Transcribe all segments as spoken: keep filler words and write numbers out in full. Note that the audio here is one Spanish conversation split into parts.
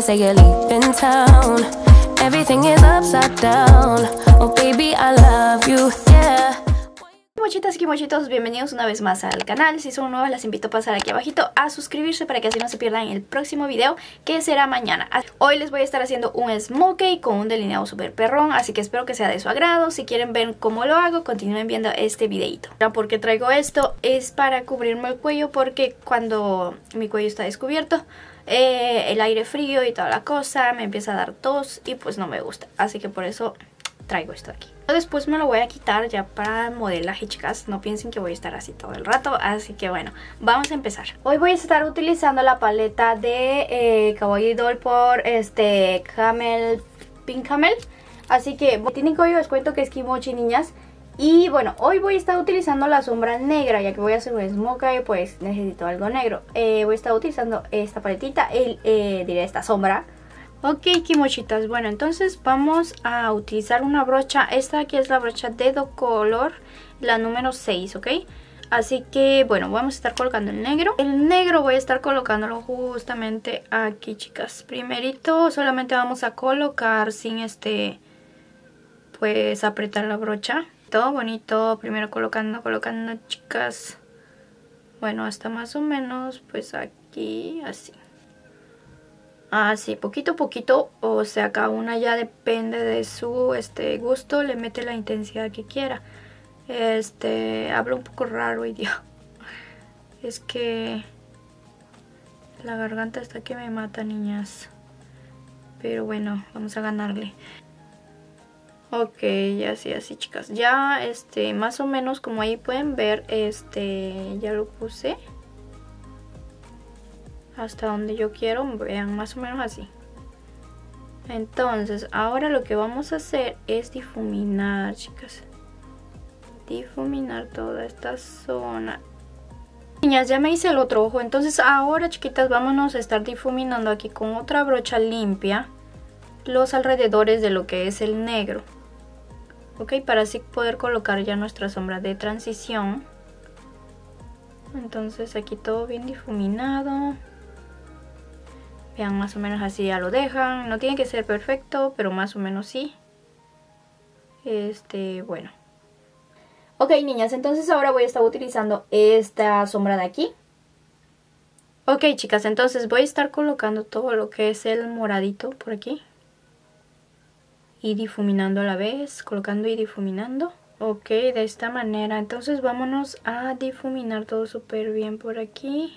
say you're leaving town. Everything is upside down. Oh baby, I love you, yeah. Mochitas y mochitos, bienvenidos una vez más al canal. Si son nuevas, las invito a pasar aquí abajito a suscribirse para que así no se pierdan el próximo video, que será mañana. Hoy les voy a estar haciendo un smokey con un delineado super perrón, así que espero que sea de su agrado. Si quieren ver cómo lo hago, continúen viendo este videito. ¿Por qué traigo esto? Es para cubrirme el cuello, porque cuando mi cuello está descubierto, eh, el aire frío y toda la cosa, me empieza a dar tos y pues no me gusta. Así que por eso traigo esto aquí. Después me lo voy a quitar ya para modelaje, chicas. No piensen que voy a estar así todo el rato. Así que bueno, vamos a empezar. Hoy voy a estar utilizando la paleta de eh, Kawaii Doll por este Camel, Pink Camel. Así que tienen código de descuento que es Kimochi, niñas. Y bueno, hoy voy a estar utilizando la sombra negra, ya que voy a hacer un smokey, pues necesito algo negro. Eh, voy a estar utilizando esta paletita, el, eh, diré esta sombra. Ok, kimochitas, bueno, entonces vamos a utilizar una brocha. Esta aquí es la brocha Dedo Color, la número seis, ¿ok? Así que, bueno, vamos a estar colocando el negro. El negro voy a estar colocándolo justamente aquí, chicas. Primerito solamente vamos a colocar sin este, pues apretar la brocha. Todo bonito, primero colocando, colocando, chicas. Bueno, hasta más o menos, pues aquí, así. Así, poquito a poquito, o sea, cada una ya depende de su este gusto, le mete la intensidad que quiera. Este, hablo un poco raro hoy día. Es que la garganta está que me mata, niñas. Pero bueno, vamos a ganarle. Ok, así, así, chicas. Ya, este, más o menos como ahí pueden ver, este, ya lo puse hasta donde yo quiero, vean, más o menos así. Entonces ahora lo que vamos a hacer es difuminar, chicas. Difuminar toda esta zona. Niñas, ya me hice el otro ojo. Entonces ahora, chiquitas, vámonos a estar difuminando aquí con otra brocha limpia los alrededores de lo que es el negro. Ok, para así poder colocar ya nuestra sombra de transición. Entonces aquí todo bien difuminado. Vean, más o menos así ya lo dejan. No tiene que ser perfecto, pero más o menos sí. Este, bueno. Ok, niñas, entonces ahora voy a estar utilizando esta sombra de aquí. Ok, chicas, entonces voy a estar colocando todo lo que es el moradito por aquí. Y difuminando a la vez, colocando y difuminando. Ok, de esta manera. Entonces vámonos a difuminar todo súper bien por aquí.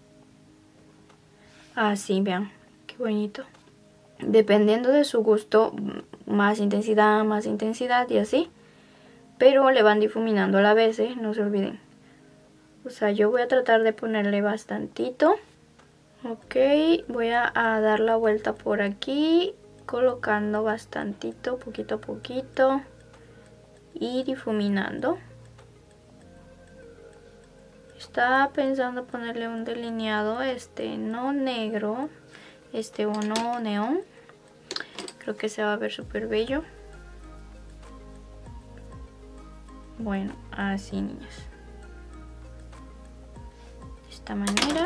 Así, vean, qué bonito. Dependiendo de su gusto, más intensidad, más intensidad y así. Pero le van difuminando a la vez, ¿eh? No se olviden. O sea, yo voy a tratar de ponerle bastantito. Ok, voy a, a dar la vuelta por aquí, colocando bastantito, poquito a poquito. Y difuminando. Estaba pensando ponerle un delineado, este, no negro, este, uno neón. Creo que se va a ver súper bello. Bueno, así, niñas. De esta manera.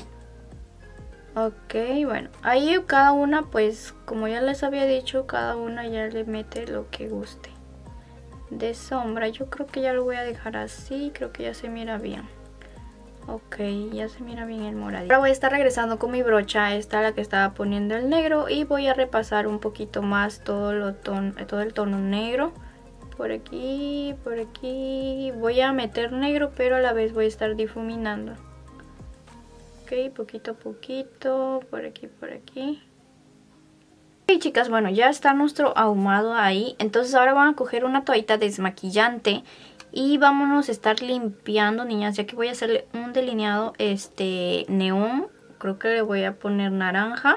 Ok, bueno, ahí cada una, pues, como ya les había dicho, cada una ya le mete lo que guste. De sombra, yo creo que ya lo voy a dejar así, creo que ya se mira bien. Ok, ya se mira bien el moradito. Ahora voy a estar regresando con mi brocha, esta la que estaba poniendo el negro, y voy a repasar un poquito más todo, lo ton todo el tono negro. Por aquí, por aquí. Voy a meter negro, pero a la vez voy a estar difuminando. Ok, poquito a poquito, por aquí, por aquí. Ok, chicas, bueno, ya está nuestro ahumado ahí. Entonces ahora van a coger una toallita desmaquillante y vámonos a estar limpiando, niñas, ya que voy a hacerle un delineado este neón. Creo que le voy a poner naranja.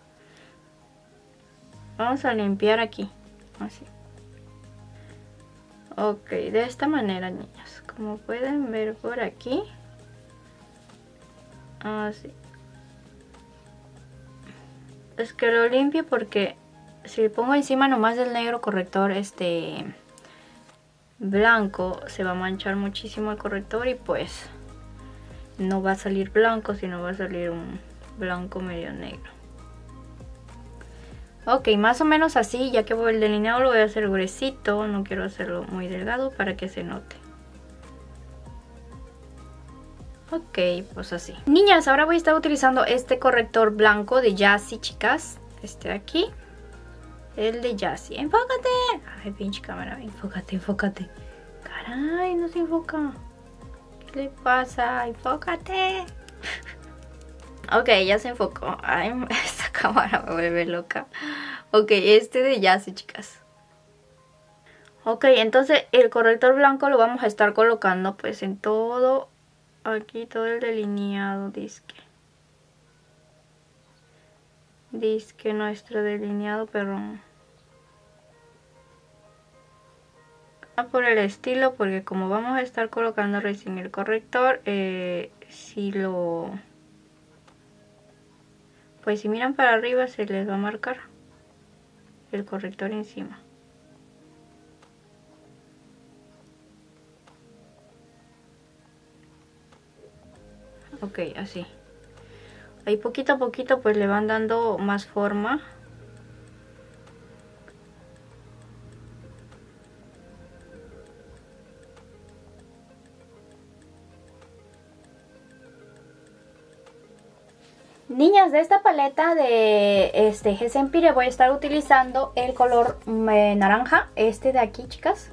Vamos a limpiar aquí, así. Ok, de esta manera, niñas, como pueden ver por aquí. Así. Es que lo limpio porque si le pongo encima nomás del negro corrector este blanco, se va a manchar muchísimo el corrector y pues no va a salir blanco, sino va a salir un blanco medio negro. Ok, más o menos así, ya que el delineado lo voy a hacer gruesito, no quiero hacerlo muy delgado para que se note. Ok, pues así. Niñas, ahora voy a estar utilizando este corrector blanco de Jassi, chicas. Este de aquí. El de Jassi. ¡Enfócate! Ay, pinche cámara, enfócate, enfócate. Caray, no se enfoca. ¿Qué le pasa? ¡Enfócate! Ok, ya se enfocó. Ay, esta cámara me vuelve loca. Ok, este de Jassi, chicas. Ok, entonces el corrector blanco lo vamos a estar colocando pues en todo, aquí todo el delineado, disque. Disque nuestro delineado perrón. Por el estilo, porque como vamos a estar colocando recién el corrector, eh, si lo... Pues si miran para arriba se les va a marcar el corrector encima. Ok, así. Ahí poquito a poquito pues le van dando más forma. Niñas, de esta paleta de este G S Empire voy a estar utilizando el color eh, naranja, este de aquí, chicas.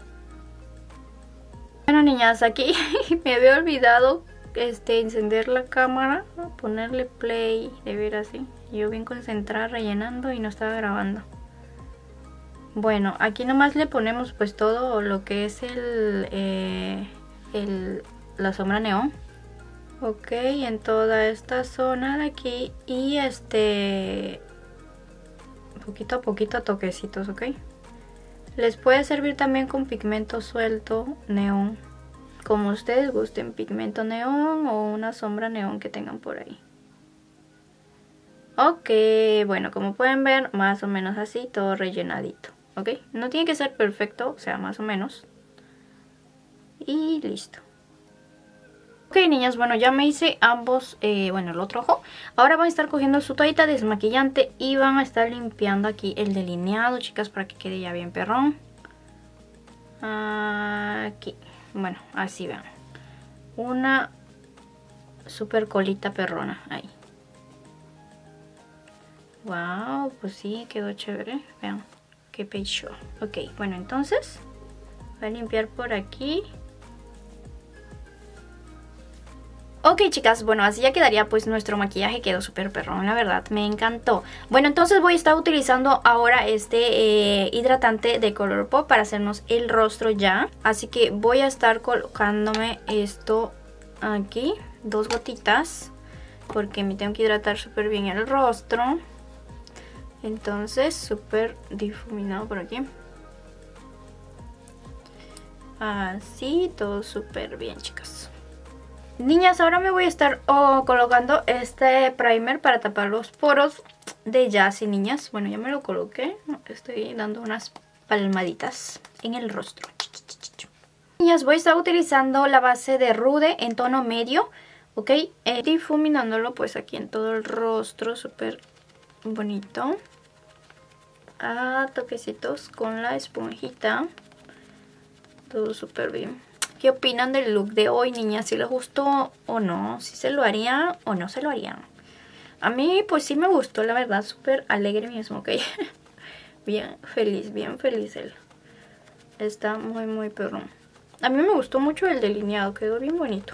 Bueno, niñas, aquí me había olvidado este encender la cámara, ponerle play, de ver así. Yo bien concentrada rellenando y no estaba grabando. Bueno, aquí nomás le ponemos pues todo lo que es el, eh, el la sombra neón. Ok, en toda esta zona de aquí y este poquito a poquito toquecitos, ok. Les puede servir también con pigmento suelto neón, como ustedes gusten, pigmento neón o una sombra neón que tengan por ahí. Ok, bueno, como pueden ver, más o menos así, todo rellenadito, ok. No tiene que ser perfecto, o sea, más o menos. Y listo. Ok, niñas, bueno, ya me hice ambos, eh, bueno, el otro ojo. Ahora van a estar cogiendo su toallita desmaquillante y van a estar limpiando aquí el delineado, chicas, para que quede ya bien perrón. Aquí, bueno, así vean. Una super colita perrona, ahí. Wow, pues sí, quedó chévere. Vean, qué pecho. Ok, bueno, entonces voy a limpiar por aquí. Ok, chicas, bueno, así ya quedaría pues nuestro maquillaje, quedó súper perrón, la verdad, me encantó. Bueno, entonces voy a estar utilizando ahora este eh, hidratante de Colourpop para hacernos el rostro ya. Así que voy a estar colocándome esto aquí, dos gotitas, porque me tengo que hidratar súper bien el rostro. Entonces, súper difuminado por aquí. Así, todo súper bien, chicas. Niñas, ahora me voy a estar oh, colocando este primer para tapar los poros de Jassi, niñas. Bueno, ya me lo coloqué. Estoy dando unas palmaditas en el rostro. Niñas, voy a estar utilizando la base de Rude en tono medio. Ok, eh, difuminándolo pues aquí en todo el rostro. Súper bonito. A toquecitos con la esponjita. Todo súper bien. ¿Qué opinan del look de hoy, niñas? ¿Si les gustó o no? ¿Si se lo harían o no se lo harían? A mí, pues sí me gustó, la verdad. Súper alegre mismo, ¿ok? Bien feliz, bien feliz él. Está muy, muy perrón. A mí me gustó mucho el delineado. Quedó bien bonito.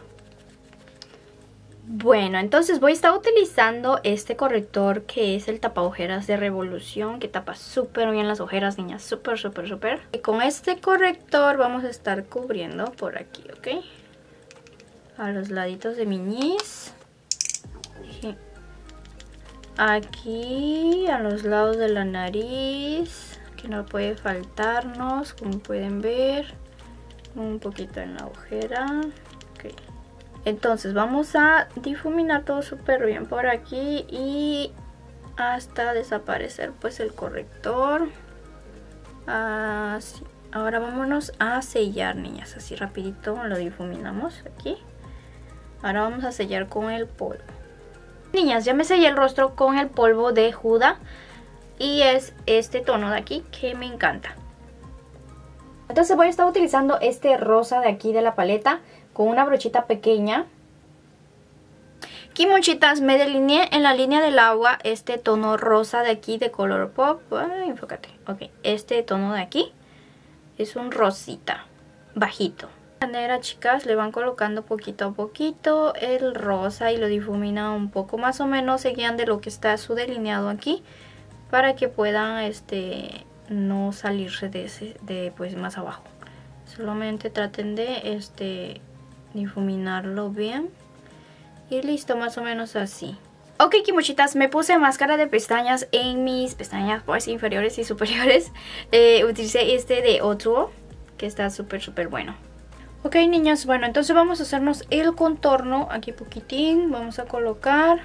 Bueno, entonces voy a estar utilizando este corrector que es el tapa ojeras de Revolución, que tapa súper bien las ojeras, niñas, súper, súper, súper. Y con este corrector vamos a estar cubriendo por aquí, ¿ok? A los laditos de mi ñis. Aquí, a los lados de la nariz, que no puede faltarnos, como pueden ver. Un poquito en la ojera, ok. Entonces vamos a difuminar todo súper bien por aquí y hasta desaparecer pues el corrector. Así. Ahora vámonos a sellar, niñas, así rapidito lo difuminamos aquí. Ahora vamos a sellar con el polvo. Niñas, ya me sellé el rostro con el polvo de Huda. y es este tono de aquí que me encanta. Entonces voy a estar utilizando este rosa de aquí de la paleta con una brochita pequeña. Aquí, mochitas, me delineé en la línea del agua este tono rosa de aquí de Colourpop. Ay, enfócate. Ok, este tono de aquí es un rosita bajito. De manera, chicas, le van colocando poquito a poquito el rosa y lo difuminan un poco. Más o menos se guían de lo que está su delineado aquí para que puedan este no salirse de ese de pues más abajo. Solamente traten de este difuminarlo bien. Y listo, más o menos así. Ok, kimochitas, me puse máscara de pestañas en mis pestañas pues inferiores y superiores. Eh, utilicé este de Otro, que está súper súper bueno. Ok, niñas, bueno, entonces vamos a hacernos el contorno aquí poquitín. Vamos a colocar.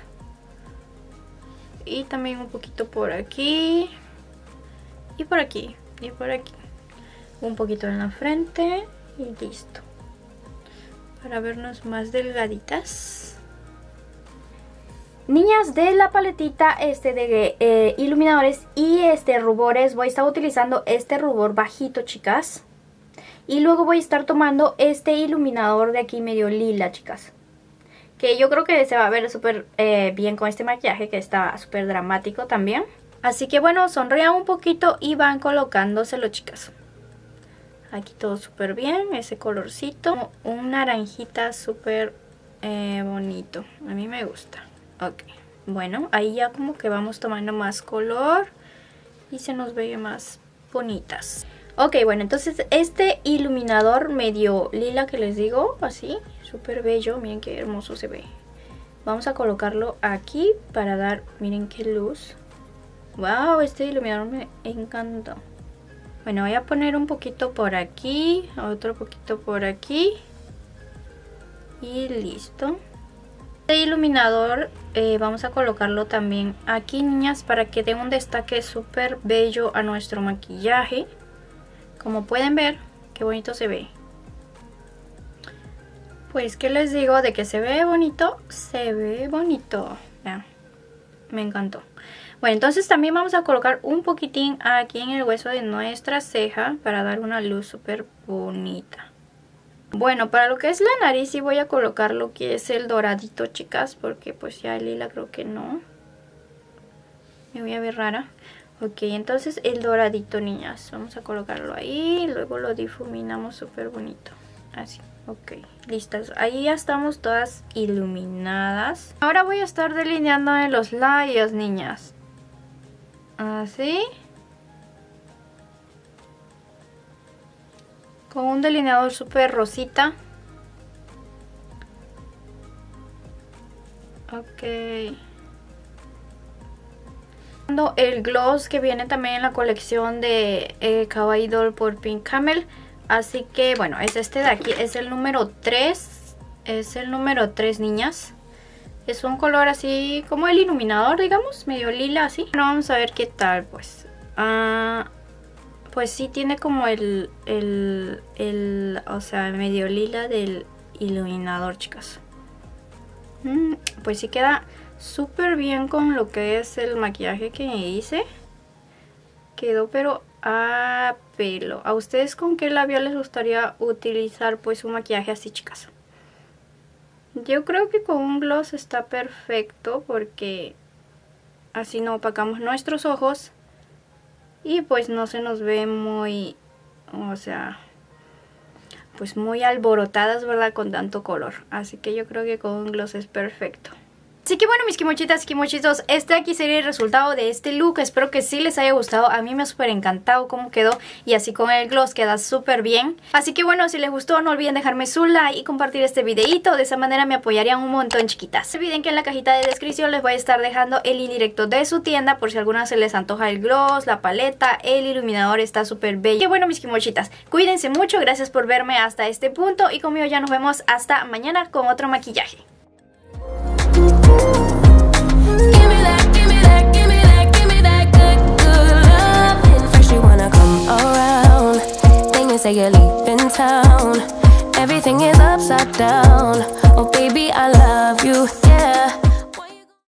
Y también un poquito por aquí. Y por aquí. Y por aquí. Un poquito en la frente. Y listo. Para vernos más delgaditas. Niñas, de la paletita este de eh, iluminadores y este rubores, voy a estar utilizando este rubor bajito, chicas. Y luego voy a estar tomando este iluminador de aquí medio lila, chicas. Que yo creo que se va a ver súper eh, bien con este maquillaje, que está súper dramático también. Así que bueno, sonrían un poquito y van colocándoselo, chicas. Aquí todo súper bien, ese colorcito. Un naranjita súper eh, bonito, a mí me gusta. Ok, bueno, ahí ya como que vamos tomando más color y se nos ve más bonitas. Ok, bueno, entonces este iluminador medio lila que les digo, así, súper bello, miren qué hermoso se ve. Vamos a colocarlo aquí para dar, miren qué luz. Wow, este iluminador me encantó. Bueno, voy a poner un poquito por aquí, otro poquito por aquí y listo. Este iluminador eh, vamos a colocarlo también aquí, niñas, para que dé un destaque súper bello a nuestro maquillaje. Como pueden ver, qué bonito se ve. Pues, ¿qué les digo? De que se ve bonito, se ve bonito. Vean, me encantó. Bueno, entonces también vamos a colocar un poquitín aquí en el hueso de nuestra ceja para dar una luz súper bonita. Bueno, para lo que es la nariz sí voy a colocar lo que es el doradito, chicas, porque pues ya el lila creo que no. Me voy a ver rara. Ok, entonces el doradito, niñas, vamos a colocarlo ahí, luego lo difuminamos súper bonito. Así, ok, listas. Ahí ya estamos todas iluminadas. Ahora voy a estar delineando en los labios, niñas. Así. Con un delineador súper rosita. Ok. El gloss que viene también en la colección de eh, Kawaii Doll por Pink Camel. Así que bueno, es este de aquí. Es el número tres. Es el número tres, niñas. Es un color así como el iluminador, digamos. Medio lila así. Bueno, vamos a ver qué tal pues. Ah... Uh, Pues sí tiene como el, el, el, o sea, medio lila del iluminador, chicas. Mm, pues sí queda súper bien con lo que es el maquillaje que hice. Quedó pero a pelo. ¿A ustedes con qué labial les gustaría utilizar pues un maquillaje así, chicas? Yo creo que con un gloss está perfecto porque así no opacamos nuestros ojos. Y pues no se nos ve muy, o sea, pues muy alborotadas, ¿verdad? Con tanto color. Así que yo creo que con un gloss es perfecto. Así que bueno, mis kimochitas y kimochitos, este aquí sería el resultado de este look. Espero que sí les haya gustado. A mí me ha súper encantado cómo quedó. Y así con el gloss queda súper bien. Así que bueno, si les gustó no olviden dejarme su like y compartir este videito. De esa manera me apoyarían un montón, chiquitas. No olviden que en la cajita de descripción les voy a estar dejando el link directo de su tienda. Por si a alguna se les antoja el gloss, la paleta, el iluminador está súper bello. Y bueno, mis kimochitas, cuídense mucho. Gracias por verme hasta este punto. Y conmigo ya nos vemos hasta mañana con otro maquillaje. Give me that, give me that, give me that, give me that good, good love. First you wanna come around, then you say you're leaving town. Everything is upside down. Oh baby, I love you.